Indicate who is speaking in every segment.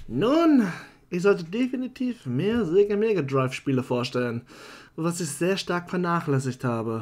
Speaker 1: Nun, ich sollte definitiv mehr Sega Mega Drive Spiele vorstellen, was ich sehr stark vernachlässigt habe.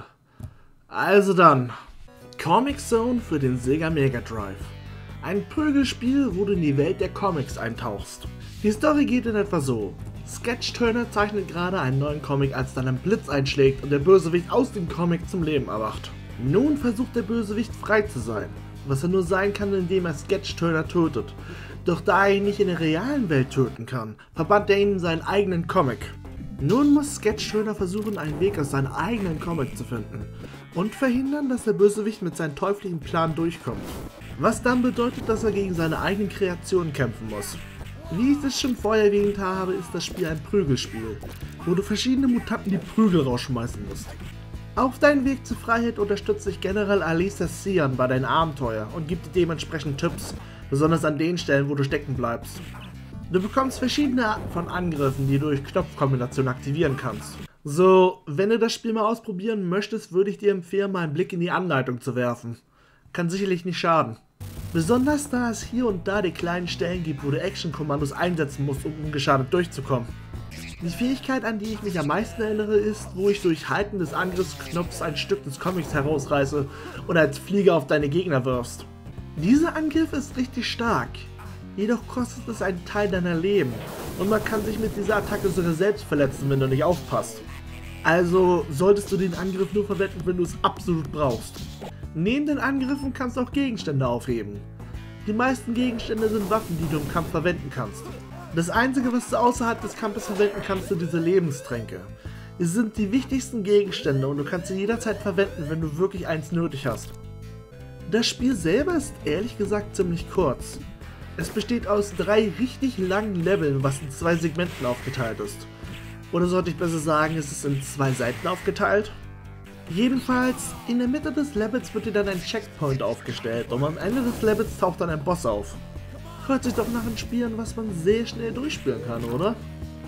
Speaker 1: Also dann, Comic Zone für den Sega Mega Drive. Ein Prügelspiel, wo du in die Welt der Comics eintauchst. Die Story geht in etwa so. Sketch Turner zeichnet gerade einen neuen Comic, als dann ein Blitz einschlägt und der Bösewicht aus dem Comic zum Leben erwacht. Nun versucht der Bösewicht frei zu sein, was er nur sein kann, indem er Sketch Turner tötet. Doch da er ihn nicht in der realen Welt töten kann, verbannt er ihn in seinen eigenen Comic. Nun muss Sketch Turner versuchen, einen Weg aus seinem eigenen Comic zu finden und verhindern, dass der Bösewicht mit seinem teuflischen Plan durchkommt. Was dann bedeutet, dass er gegen seine eigenen Kreationen kämpfen muss. Wie ich es schon vorher erwähnt habe, ist das Spiel ein Prügelspiel, wo du verschiedene Mutanten die Prügel rausschmeißen musst. Auf deinem Weg zur Freiheit unterstützt dich General Alisa Cian bei deinen Abenteuern und gibt dir dementsprechend Tipps, besonders an den Stellen, wo du stecken bleibst. Du bekommst verschiedene Arten von Angriffen, die du durch Knopfkombinationen aktivieren kannst. So, wenn du das Spiel mal ausprobieren möchtest, würde ich dir empfehlen, mal einen Blick in die Anleitung zu werfen. Kann sicherlich nicht schaden. Besonders da es hier und da die kleinen Stellen gibt, wo du Action-Kommandos einsetzen musst, um ungeschadet durchzukommen. Die Fähigkeit, an die ich mich am meisten erinnere, ist, wo ich durch Halten des Angriffsknopfs ein Stück des Comics herausreiße und als Flieger auf deine Gegner wirfst. Dieser Angriff ist richtig stark, jedoch kostet es einen Teil deiner Leben und man kann sich mit dieser Attacke sogar selbst verletzen, wenn du nicht aufpasst. Also solltest du den Angriff nur verwenden, wenn du es absolut brauchst. Neben den Angriffen kannst du auch Gegenstände aufheben. Die meisten Gegenstände sind Waffen, die du im Kampf verwenden kannst. Das einzige, was du außerhalb des Kampfes verwenden kannst, sind diese Lebenstränke. Es sind die wichtigsten Gegenstände und du kannst sie jederzeit verwenden, wenn du wirklich eins nötig hast. Das Spiel selber ist ehrlich gesagt ziemlich kurz. Es besteht aus 3 richtig langen Leveln, was in 2 Segmenten aufgeteilt ist. Oder sollte ich besser sagen, es ist in 2 Seiten aufgeteilt? Jedenfalls, in der Mitte des Levels wird dir dann ein Checkpoint aufgestellt und am Ende des Levels taucht dann ein Boss auf. Hört sich doch nach einem Spiel an, was man sehr schnell durchspielen kann, oder?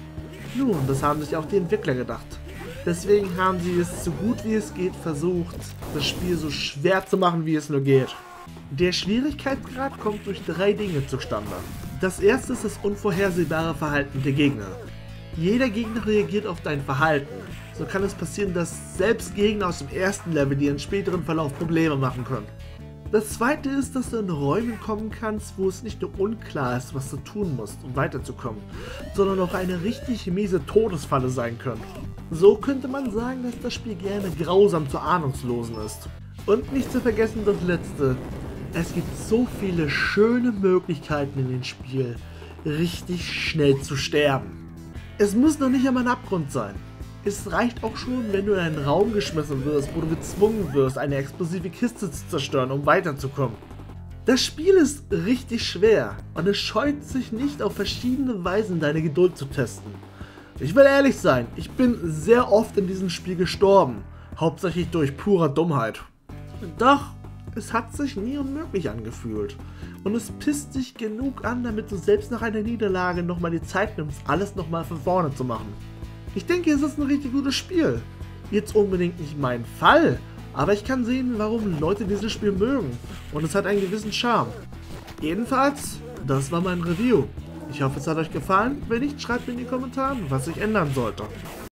Speaker 1: Nun, das haben sich auch die Entwickler gedacht. Deswegen haben sie es so gut wie es geht versucht, das Spiel so schwer zu machen, wie es nur geht. Der Schwierigkeitsgrad kommt durch 3 Dinge zustande. Das erste ist das unvorhersehbare Verhalten der Gegner. Jeder Gegner reagiert auf dein Verhalten. So kann es passieren, dass selbst Gegner aus dem ersten Level dir im späteren Verlauf Probleme machen können. Das zweite ist, dass du in Räume kommen kannst, wo es nicht nur unklar ist, was du tun musst, um weiterzukommen, sondern auch eine richtig miese Todesfalle sein können. So könnte man sagen, dass das Spiel gerne grausam zu Ahnungslosen ist. Und nicht zu vergessen das letzte. Es gibt so viele schöne Möglichkeiten in dem Spiel, richtig schnell zu sterben. Es muss noch nicht einmal ein Abgrund sein. Es reicht auch schon, wenn du in einen Raum geschmissen wirst, wo du gezwungen wirst, eine explosive Kiste zu zerstören, um weiterzukommen. Das Spiel ist richtig schwer und es scheut sich nicht, auf verschiedene Weisen deine Geduld zu testen. Ich will ehrlich sein, ich bin sehr oft in diesem Spiel gestorben, hauptsächlich durch pure Dummheit. Doch, es hat sich nie unmöglich angefühlt und es pisst dich genug an, damit du selbst nach einer Niederlage nochmal die Zeit nimmst, alles nochmal von vorne zu machen. Ich denke, es ist ein richtig gutes Spiel. Jetzt unbedingt nicht mein Fall, aber ich kann sehen, warum Leute dieses Spiel mögen und es hat einen gewissen Charme. Jedenfalls, das war mein Review. Ich hoffe, es hat euch gefallen. Wenn nicht, schreibt mir in die Kommentare, was ich ändern sollte.